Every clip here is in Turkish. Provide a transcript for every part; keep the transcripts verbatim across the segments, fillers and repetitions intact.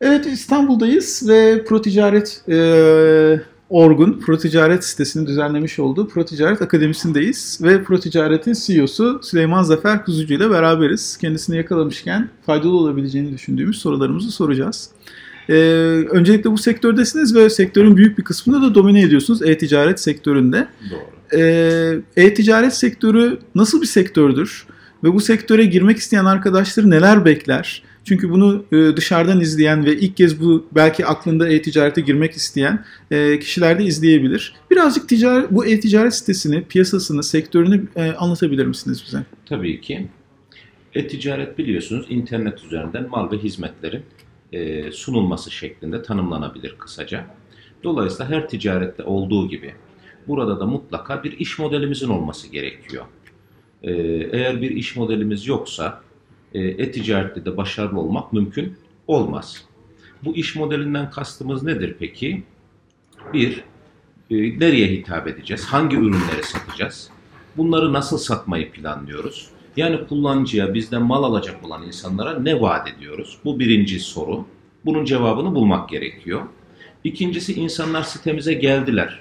Evet, İstanbul'dayız ve Proticaret e, Org'un Proticaret sitesini düzenlemiş olduğu Proticaret Akademisi'ndeyiz ve Proticaret'in C E O'su Süleyman Zafer Kuzucu ile beraberiz. Kendisini yakalamışken faydalı olabileceğini düşündüğümüz sorularımızı soracağız. Ee, öncelikle bu sektördesiniz ve sektörün büyük bir kısmını da domine ediyorsunuz e-ticaret sektöründe. Doğru. Ee, e-ticaret sektörü nasıl bir sektördür ve bu sektöre girmek isteyen arkadaşları neler bekler? Çünkü bunu e, dışarıdan izleyen ve ilk kez bu belki aklında e-ticarete girmek isteyen e, kişiler de izleyebilir. Birazcık ticaret, bu e-ticaret sitesini, piyasasını, sektörünü e, anlatabilir misiniz bize? Tabii ki. E-ticaret biliyorsunuz internet üzerinden mal ve hizmetlerin e, sunulması şeklinde tanımlanabilir kısaca. Dolayısıyla her ticarette olduğu gibi burada da mutlaka bir iş modelimizin olması gerekiyor. E, eğer bir iş modelimiz yoksa e-ticarette de başarılı olmak mümkün olmaz. Bu iş modelinden kastımız nedir peki? Bir, e, nereye hitap edeceğiz? Hangi ürünleri satacağız? Bunları nasıl satmayı planlıyoruz? Yani kullanıcıya bizden mal alacak olan insanlara ne vaat ediyoruz? Bu birinci soru. Bunun cevabını bulmak gerekiyor. İkincisi, insanlar sitemize geldiler.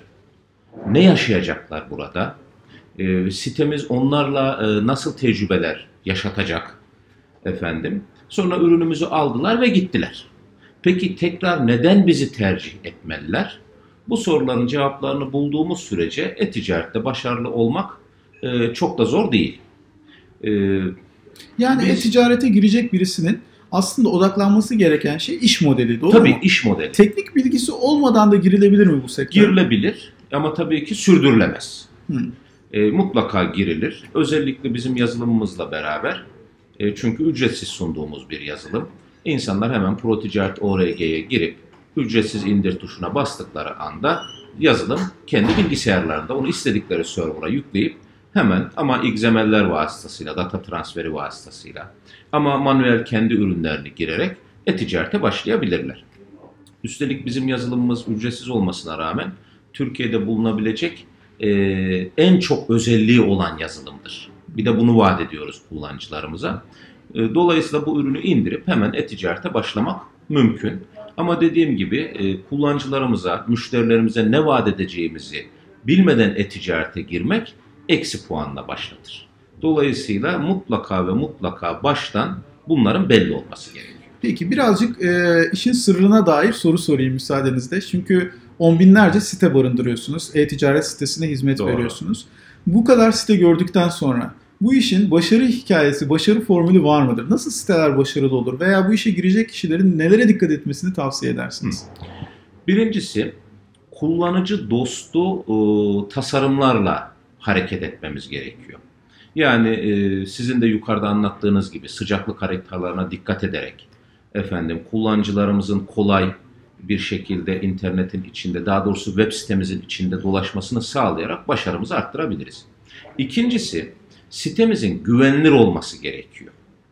Ne yaşayacaklar burada? E, sitemiz onlarla e, nasıl tecrübeler yaşatacak? Efendim. Sonra ürünümüzü aldılar ve gittiler. Peki tekrar neden bizi tercih etmeliler? Bu soruların cevaplarını bulduğumuz sürece e-ticarette başarılı olmak e, çok da zor değil. E, yani biz, e-ticarete girecek birisinin aslında odaklanması gereken şey iş modeli, doğru tabii mu? Tabii iş modeli. Teknik bilgisi olmadan da girilebilir mi bu sektöre? Girilebilir ama tabii ki sürdürülemez. Hmm. E, mutlaka girilir. Özellikle bizim yazılımımızla beraber. E, çünkü ücretsiz sunduğumuz bir yazılım. İnsanlar hemen Proticaret O R G'ye girip ücretsiz indir tuşuna bastıkları anda yazılım kendi bilgisayarlarında onu istedikleri server'a yükleyip hemen ama X M L'ler vasıtasıyla, data transferi vasıtasıyla ama manuel kendi ürünlerini girerek e-ticarete başlayabilirler. Üstelik bizim yazılımımız ücretsiz olmasına rağmen Türkiye'de bulunabilecek e, en çok özelliği olan yazılımdır. Bir de bunu vaat ediyoruz kullanıcılarımıza. Dolayısıyla bu ürünü indirip hemen e-ticarete başlamak mümkün. Ama dediğim gibi kullanıcılarımıza, müşterilerimize ne vaat edeceğimizi bilmeden e-ticarete girmek eksi puanla başlatır. Dolayısıyla mutlaka ve mutlaka baştan bunların belli olması gerekiyor. Peki birazcık e, işin sırrına dair soru sorayım müsaadenizle. Çünkü on binlerce site barındırıyorsunuz. E-ticaret sitesine hizmet Doğru. veriyorsunuz. Bu kadar site gördükten sonra bu işin başarı hikayesi, başarı formülü var mıdır? Nasıl siteler başarılı olur? Veya bu işe girecek kişilerin nelere dikkat etmesini tavsiye edersiniz? Birincisi, kullanıcı dostu e, tasarımlarla hareket etmemiz gerekiyor. Yani e, sizin de yukarıda anlattığınız gibi sıcaklık haritalarına dikkat ederek, efendim kullanıcılarımızın kolay bir şekilde internetin içinde, daha doğrusu web sitemizin içinde dolaşmasını sağlayarak başarımızı arttırabiliriz. İkincisi, sitemizin güvenilir olması gerekiyor.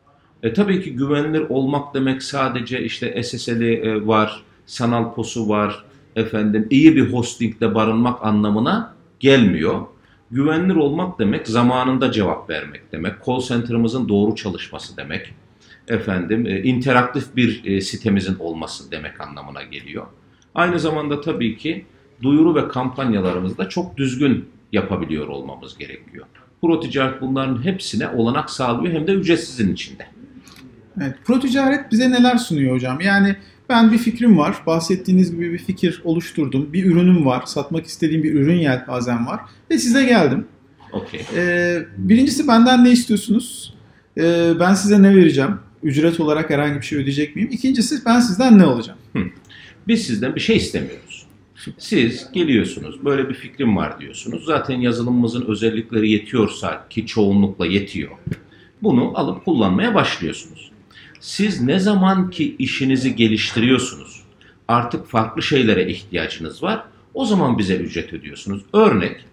E, tabii ki güvenilir olmak demek sadece işte S S L'i e, var, sanal posu var, efendim iyi bir hostingde barınmak anlamına gelmiyor. Güvenilir olmak demek zamanında cevap vermek demek, call center'ımızın doğru çalışması demek, efendim e, interaktif bir e, sitemizin olması demek anlamına geliyor. Aynı zamanda tabii ki duyuru ve kampanyalarımızı da çok düzgün yapabiliyor olmamız gerekiyor. Proticaret bunların hepsine olanak sağlıyor hem de ücretsizin içinde. Evet, Proticaret bize neler sunuyor hocam? Yani ben bir fikrim var, bahsettiğiniz gibi bir fikir oluşturdum, bir ürünüm var, satmak istediğim bir ürün yelpazem var ve size geldim. Okay. Ee, birincisi benden ne istiyorsunuz? Ee, ben size ne vereceğim? Ücret olarak herhangi bir şey ödeyecek miyim? İkincisi ben sizden ne alacağım? Hı. Biz sizden bir şey istemiyoruz. Siz geliyorsunuz, böyle bir fikrim var diyorsunuz. Zaten yazılımımızın özellikleri yetiyorsa ki çoğunlukla yetiyor. Bunu alıp kullanmaya başlıyorsunuz. Siz ne zaman ki işinizi geliştiriyorsunuz, artık farklı şeylere ihtiyacınız var, o zaman bize ücret ödüyorsunuz. Örnek,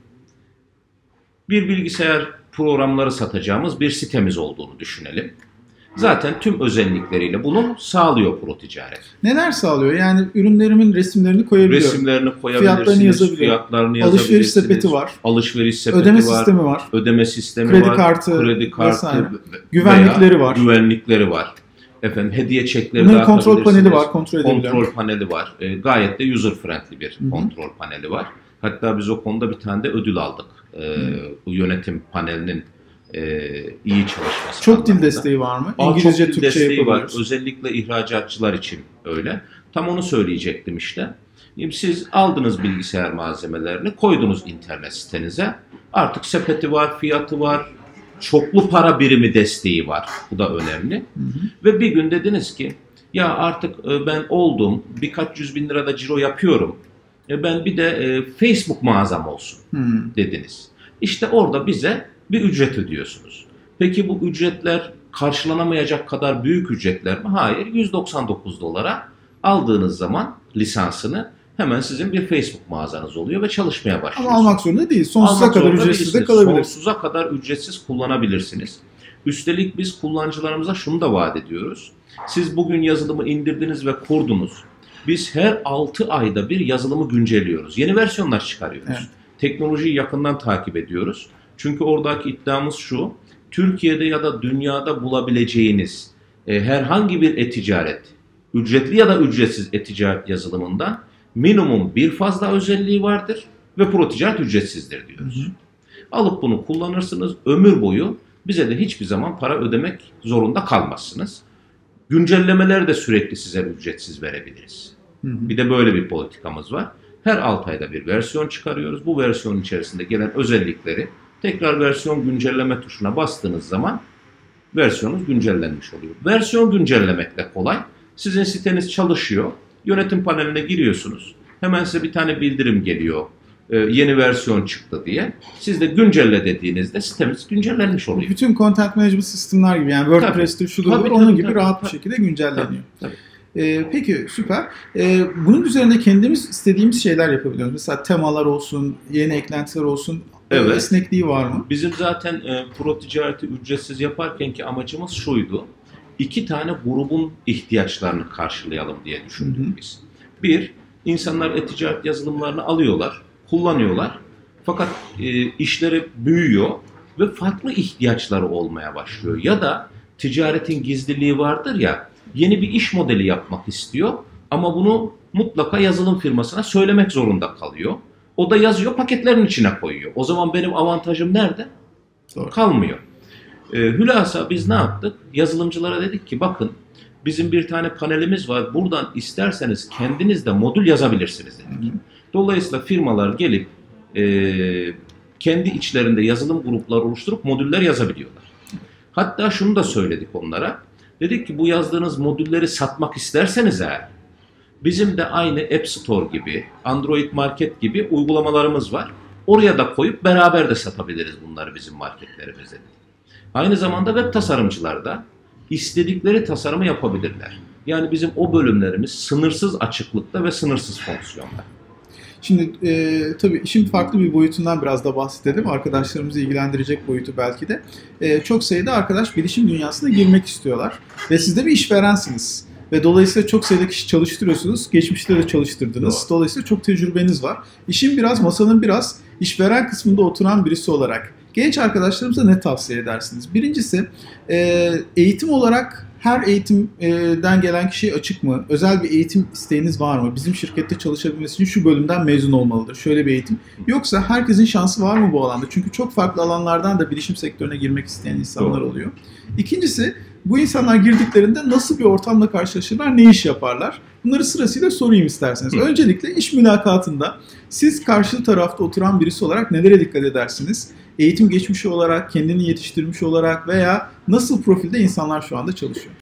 bir bilgisayar programları satacağımız bir sitemiz olduğunu düşünelim. Zaten tüm özellikleriyle bunu sağlıyor Proticaret. Neler sağlıyor? Yani ürünlerimin resimlerini koyabiliyorum. Resimlerini koyabilirsiniz, fiyatlarını yazabiliyorum. Fiyatlarını yazabilirsiniz. Alışveriş sepeti var. Alışveriş sepeti ödeme var. sistemi var. Ödeme sistemi kredi var. Kartı, kredi kartı. Güvenlikleri var. Güvenlikleri var. Efendim hediye çekleri Bunun dağıtabilirsiniz. kontrol paneli var, kontrol edebiliyorum. Kontrol paneli var. E, gayet de user friendly bir Hı-hı. kontrol paneli var. Hatta biz o konuda bir tane de ödül aldık. E, bu yönetim panelinin e, iyi çalışması. Çok anlamında. dil desteği var mı? Aa, İngilizce, çok dil Türkçe desteği var. yapabiliyoruz. Özellikle ihracatçılar için öyle. Tam onu söyleyecektim işte. Siz aldınız bilgisayar malzemelerini, koydunuz internet sitenize. Artık sepeti var, fiyatı var, çoklu para birimi desteği var. Bu da önemli. Hı hı. Ve bir gün dediniz ki, ya artık ben oldum, birkaç yüz bin lirada ciro yapıyorum. Ben bir de Facebook mağazam olsun hı. dediniz. İşte orada bize bir ücret ödüyorsunuz. Peki bu ücretler karşılanamayacak kadar büyük ücretler mi? Hayır, yüz doksan dokuz dolara aldığınız zaman lisansını hemen sizin bir Facebook mağazanız oluyor ve çalışmaya başlıyorsunuz. Ama almak zorunda değil. Sonsuza almak kadar ücretsiz de kalabilirsiniz. Sonsuza kadar ücretsiz kullanabilirsiniz. Üstelik biz kullanıcılarımıza şunu da vaat ediyoruz. Siz bugün yazılımı indirdiniz ve kurdunuz. Biz her altı ayda bir yazılımı güncelliyoruz. Yeni versiyonlar çıkarıyoruz. Evet. Teknolojiyi yakından takip ediyoruz. Çünkü oradaki iddiamız şu. Türkiye'de ya da dünyada bulabileceğiniz e, herhangi bir e-ticaret, ücretli ya da ücretsiz e-ticaret yazılımından minimum bir fazla özelliği vardır ve pro ticaret ücretsizdir diyoruz. Hı hı. Alıp bunu kullanırsınız, ömür boyu bize de hiçbir zaman para ödemek zorunda kalmazsınız. Güncellemeleri de sürekli size ücretsiz verebiliriz. Hı hı. Bir de böyle bir politikamız var. Her altı ayda bir versiyon çıkarıyoruz. Bu versiyonun içerisinde gelen özellikleri tekrar versiyon güncelleme tuşuna bastığınız zaman versiyonunuz güncellenmiş oluyor. Versiyon güncellemek de kolay. Sizin siteniz çalışıyor. Yönetim paneline giriyorsunuz. Hemen size bir tane bildirim geliyor. Ee, yeni versiyon çıktı diye. Siz de güncelle dediğinizde sitemiz güncellenmiş oluyor. Bütün content management sistemler gibi yani WordPress'te şudur tabii, onun tabii, gibi tabii, rahat tabii, bir şekilde güncelleniyor. Tabii, tabii. Ee, peki süper. Ee, bunun üzerinde kendimiz istediğimiz şeyler yapabiliyoruz. Mesela temalar olsun, yeni eklentiler olsun. Evet. Esnekliği var mı? Bizim zaten e, pro ticareti ücretsiz yaparkenki amacımız şuydu. İki tane grubun ihtiyaçlarını karşılayalım diye düşündük hı hı. biz. Bir, insanlar e-ticaret yazılımlarını alıyorlar, kullanıyorlar. Fakat e, işleri büyüyor ve farklı ihtiyaçları olmaya başlıyor. Ya da ticaretin gizliliği vardır ya, yeni bir iş modeli yapmak istiyor ama bunu mutlaka yazılım firmasına söylemek zorunda kalıyor. O da yazıyor, paketlerin içine koyuyor. O zaman benim avantajım nerede? Doğru. Kalmıyor. E, hülasa biz ne yaptık? Yazılımcılara dedik ki bakın bizim bir tane panelimiz var. Buradan isterseniz kendiniz de modül yazabilirsiniz dedik. Hı hı. Dolayısıyla firmalar gelip e, kendi içlerinde yazılım grupları oluşturup modüller yazabiliyorlar. Hatta şunu da söyledik onlara. Dedik ki bu yazdığınız modülleri satmak isterseniz eğer bizim de aynı App Store gibi, Android Market gibi uygulamalarımız var. Oraya da koyup beraber de satabiliriz bunları bizim marketlerimizde. Aynı zamanda web tasarımcılar da istedikleri tasarımı yapabilirler. Yani bizim o bölümlerimiz sınırsız açıklıkta ve sınırsız fonksiyonda. Şimdi e, tabii işin farklı bir boyutundan biraz da bahsedelim. Arkadaşlarımızı ilgilendirecek boyutu belki de. E, çok sayıda arkadaş bilişim dünyasına girmek istiyorlar. Ve siz de bir işverensiniz. Ve dolayısıyla çok sayıda kişi çalıştırıyorsunuz. Geçmişte de çalıştırdınız. Doğru. Dolayısıyla çok tecrübeniz var. İşin biraz, masanın biraz işveren kısmında oturan birisi olarak genç arkadaşlarımıza ne tavsiye edersiniz? Birincisi eğitim olarak her eğitimden gelen kişiye açık mı? Özel bir eğitim isteğiniz var mı? Bizim şirkette çalışabilmesi için şu bölümden mezun olmalıdır. Şöyle bir eğitim. Yoksa herkesin şansı var mı bu alanda? Çünkü çok farklı alanlardan da bilişim sektörüne girmek isteyen insanlar Doğru. oluyor. İkincisi bu insanlar girdiklerinde nasıl bir ortamla karşılaşırlar, ne iş yaparlar? Bunları sırasıyla sorayım isterseniz. Hı. Öncelikle iş mülakatında siz karşı tarafta oturan birisi olarak nelere dikkat edersiniz? Eğitim geçmişi olarak, kendini yetiştirmiş olarak veya nasıl profilde insanlar şu anda çalışıyor?